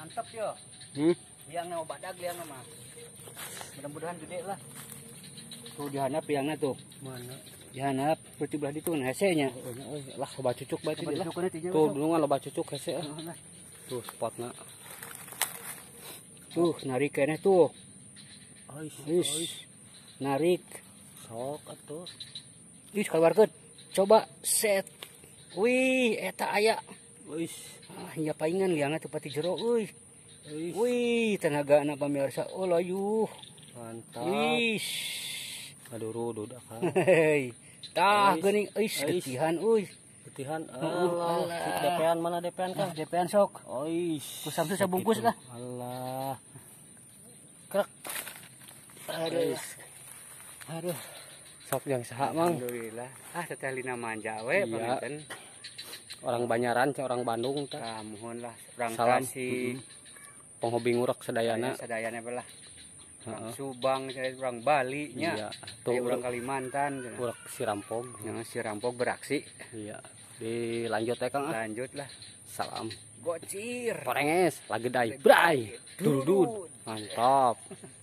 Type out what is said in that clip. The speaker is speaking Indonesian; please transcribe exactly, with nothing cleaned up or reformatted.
Mantap yo. Hmm? Liangna mau badag liangna mah. Mudah-mudahan gede lah. Tuh dihanap liangna tuh. Mana? Dihanap seperti belah itu nah hesenya. Lah loba cucuk bae teh lah. Tuh Tuh dulu mah loba cucuk hese. Tuh spotna. Tuh narik kene tuh. Ais, Wis. Narik. sok atuh. Wis keluarkeun. Coba set. Wih, eta aya. Wis. Ah, nya paingan liangna teu pati jero euy. Wis. Wih, tenaga anak pamirsa. Oh layuh. Mantap. Wis. Kaduru dudak ka. Hei. Tah Wis. geuning euis Wis. getihan euy. Petihan. Allah. Allah. Depean mana depean Kang Kang? depean sok. Ois. Kusamsu sabungkus lah. Allah. Krek. Aduh. Wis. Aduh. Sok yang saha Mang. Alhamdulillah. Ah teteh lina manja we Iya. pamanten. Orang Banyaran ce orang Bandung teh. Ah mohon lah urang Salam. kasih. Penghobi ngurek sedayana. Sadayana belah. Urang Heeh. Subang, saya urang Bali nya. Iya. Tuh Tuh urang urang Kalimantan. urek Sirampog. Yang si rampok beraksi. Iya. Dilanjut ya Kang. ah. Lanjut lah. Salam. Gocir. Korenges lagi dai. Bray. Dudud. Mantap.